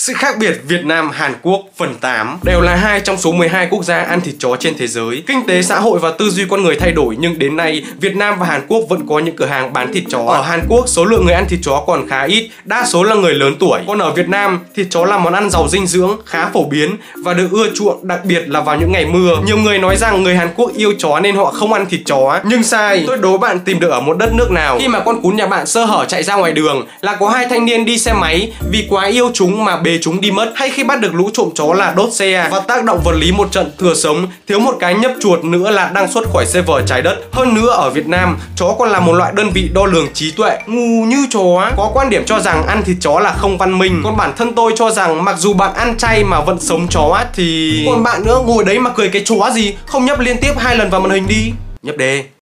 Sự khác biệt Việt Nam, Hàn Quốc phần 8 đều là 2 trong số 12 quốc gia ăn thịt chó trên thế giới. Kinh tế, xã hội và tư duy con người thay đổi nhưng đến nay Việt Nam và Hàn Quốc vẫn có những cửa hàng bán thịt chó. Ở Hàn Quốc, số lượng người ăn thịt chó còn khá ít, đa số là người lớn tuổi. Còn ở Việt Nam, thịt chó là món ăn giàu dinh dưỡng, khá phổ biến và được ưa chuộng, đặc biệt là vào những ngày mưa. Nhiều người nói rằng người Hàn Quốc yêu chó nên họ không ăn thịt chó, nhưng sai. Tôi đố bạn tìm được ở một đất nước nào khi mà con cún nhà bạn sơ hở chạy ra ngoài đường là có 2 thanh niên đi xe máy vì quá yêu chúng mà bế chúng đi mất, hay khi bắt được lũ trộm chó là đốt xe và tác động vật lý một trận thừa sống, thiếu một cái nhấp chuột nữa là đăng xuất khỏi server trái đất. Hơn nữa ở Việt Nam, chó còn là một loại đơn vị đo lường trí tuệ, ngu như chó. Có quan điểm cho rằng ăn thịt chó là không văn minh, còn bản thân tôi cho rằng mặc dù bạn ăn chay mà vẫn sống chó thì còn bạn nữa ngồi đấy mà cười cái chó gì, không nhấp liên tiếp 2 lần vào màn hình đi. Nhấp đê.